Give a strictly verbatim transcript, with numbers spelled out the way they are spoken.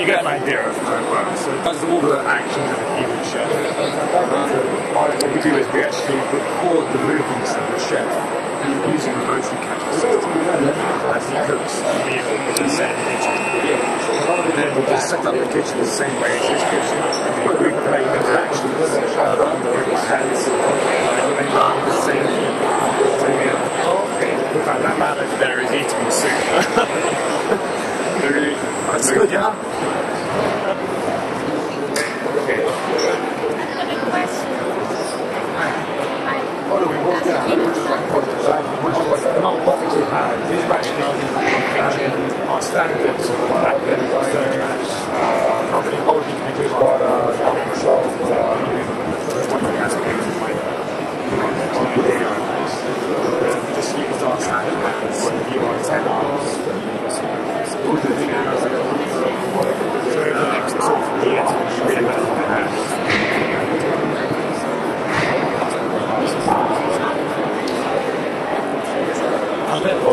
you get an idea of how it works. So it does all the actions of a human chef. What we do is we actually record the movements of the chef using a motion capture system as he cooks the meal in the same kitchen. And then we just set up the kitchen the same way as his kitchen. But we play interactions with my hands. They do the same thing. So yeah, in fact, that man over there is eating the soup. Really, that's good, yeah. These are actually our standards back then. Probably older pictures are just use our standards when you are ten hours. So the next sort of year to really better. A little